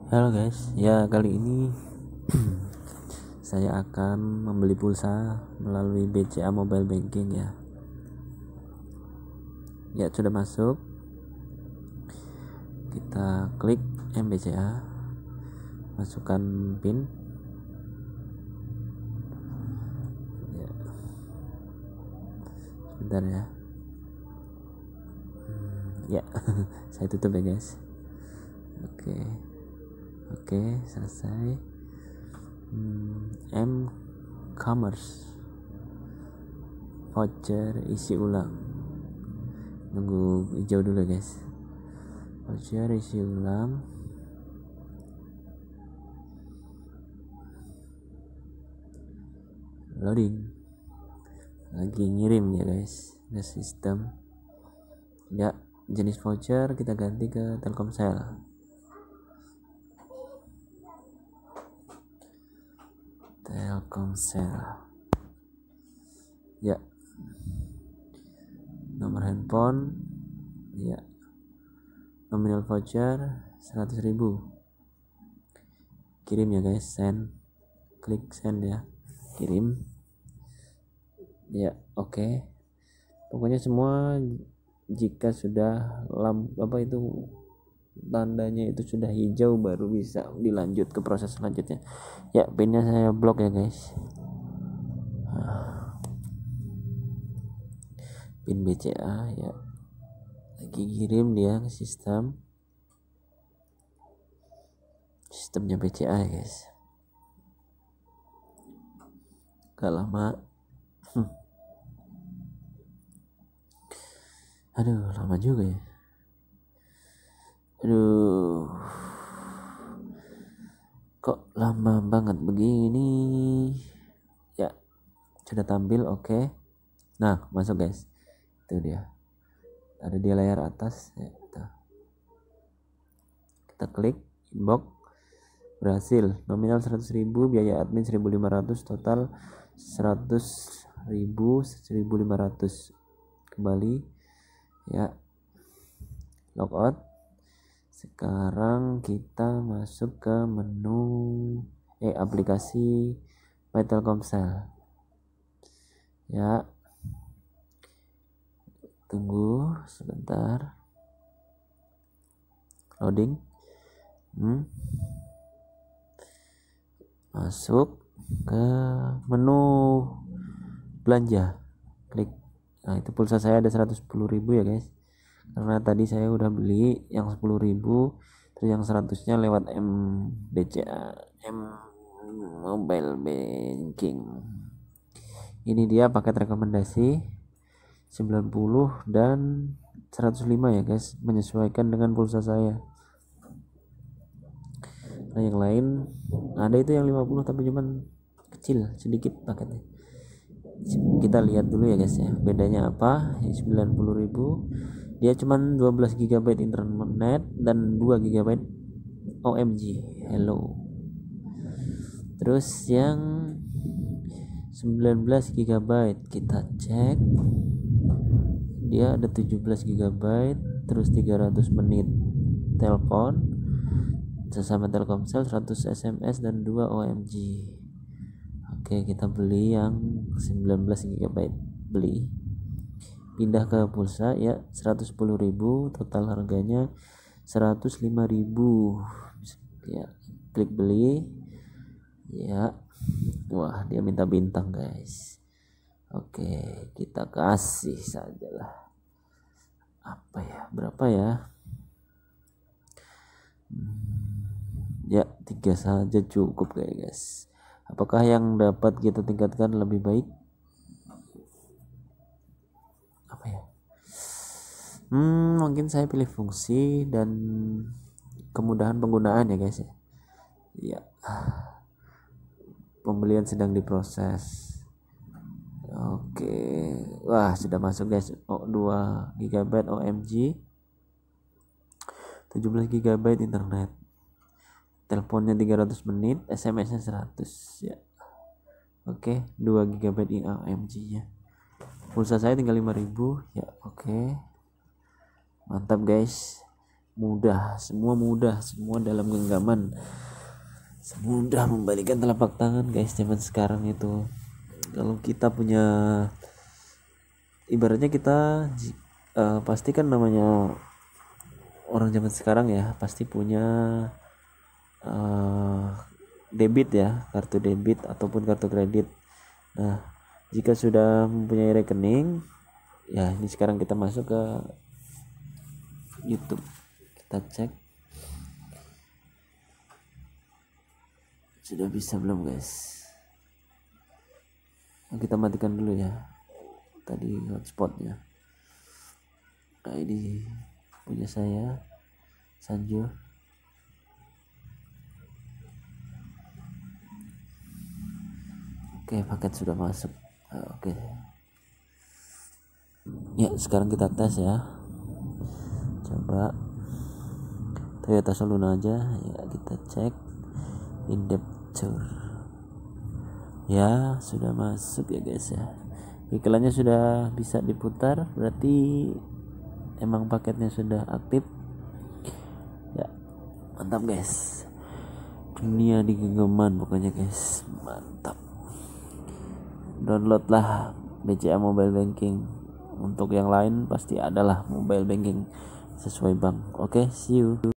Halo guys, ya kali ini saya akan membeli pulsa melalui BCA Mobile Banking ya. Ya sudah masuk, kita klik MBCA, masukkan PIN. Ya, sebentar ya. Ya, saya tutup ya guys. Oke, selesai. M-Commerce voucher isi ulang. Nunggu hijau dulu guys. Voucher isi ulang. Loading. Lagi ngirim ya guys ke sistem. Ya, jenis voucher kita ganti ke Telkomsel. Ya, nomor handphone, ya, nominal voucher 100.000. Kirim ya guys, send, klik send ya, kirim. Ya, oke. Pokoknya semua jika sudah tandanya itu sudah hijau baru bisa dilanjut ke proses selanjutnya. Ya, pinnya saya blok ya guys. Pin BCA ya, lagi kirim dia ke sistemnya BCA ya guys. Gak lama. Aduh, lama juga ya. Aduh, kok lama banget begini. Ya, sudah tampil, oke. Nah, masuk guys. Itu dia, ada di layar atas ya, kita klik inbox, berhasil. Nominal 100.000, biaya admin 1.500, total 100.000, 1.500. Kembali ya, logout. Sekarang kita masuk ke menu aplikasi My Telkomsel ya. Tunggu sebentar, loading. Masuk ke menu belanja, klik. Nah, itu pulsa saya ada 110.000 ya guys, karena tadi saya udah beli yang 10.000, terus yang 100-nya lewat MBCA, Mobile Banking. Ini dia paket rekomendasi 90 dan 105 ya guys, menyesuaikan dengan pulsa saya. Nah, yang lain ada itu yang 50 tapi cuman kecil sedikit paketnya. Kita lihat dulu ya guys ya, bedanya apa. 90.000 dia cuman 12 GB internet dan 2 GB OMG hello. Terus yang 19 GB kita cek, dia ada 17 GB, terus 300 menit telepon sesama Telkomsel, 100 SMS dan 2 OMG. Oke, kita beli yang 19 GB, beli, pindah ke pulsa ya, 110.000, total harganya 105.000 ya. Klik beli ya. Wah, dia minta bintang guys. Oke, kita kasih sajalah. Apa ya, berapa ya? Ya, 3 saja cukup guys. Apakah yang dapat kita tingkatkan lebih baik? Apa ya? Mungkin saya pilih fungsi dan kemudahan penggunaan ya guys ya. Ya, pembelian sedang diproses. Oke, wah sudah masuk guys. 2 GB OMG, 17 GB internet, teleponnya 300 menit, SMS-nya 100 ya. Oke, 2 GB OMG nya. Pulsa saya tinggal 5.000 ya. Oke, mantap guys. semua dalam genggaman, semudah membalikan telapak tangan guys. Zaman sekarang itu kalau kita punya, ibaratnya kita pasti kan namanya orang zaman sekarang ya, pasti punya debit ya, kartu debit ataupun kartu kredit. Nah, jika sudah mempunyai rekening, ya ini sekarang kita masuk ke YouTube, kita cek sudah bisa belum guys. Nah, kita matikan dulu ya tadi hotspotnya. Nah, ini punya saya Sanjo. Oke, paket sudah masuk. Oke. Ya, sekarang kita tes ya. Coba Toyota Soluna aja ya, kita cek in-depth tour. Ya, sudah masuk ya guys ya. Iklannya sudah bisa diputar, berarti emang paketnya sudah aktif. Ya, mantap guys. Dunia di genggaman pokoknya guys, mantap. Download lah BCA Mobile Banking. Untuk yang lain pasti adalah mobile banking sesuai bank. Oke, see you.